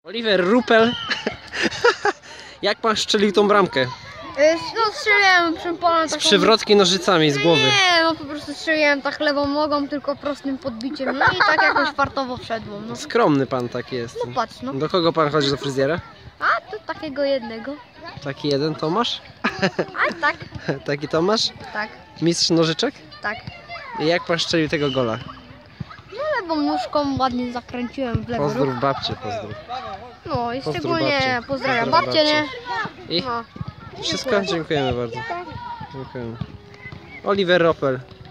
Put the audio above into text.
Oliver Ruppel. Jak pan strzelił tą bramkę? No strzeliłem przy panu taką... Z przywrotki nożycami z głowy. Nie, no po prostu strzeliłem tak lewą nogą, tylko prostym podbiciem. No i tak jakoś fartowo wszedłem. No. Skromny pan taki jest. No patrz, no. Do kogo pan chodzi, do fryzjera? A to takiego jednego. Taki jeden Tomasz? A tak, Taki Tomasz? tak, Mistrz nożyczek? tak. I jak pan strzelił tego gola? No lewą nóżką ładnie zakręciłem w lewy ruch. Pozdrów babcię, pozdrów. No i Pozdrów szczególnie babcię. pozdrawiam Pozdrów babcię, nie? I No. wszystko? Dziękujemy bardzo. Dziękujemy. Oliver Ruppel.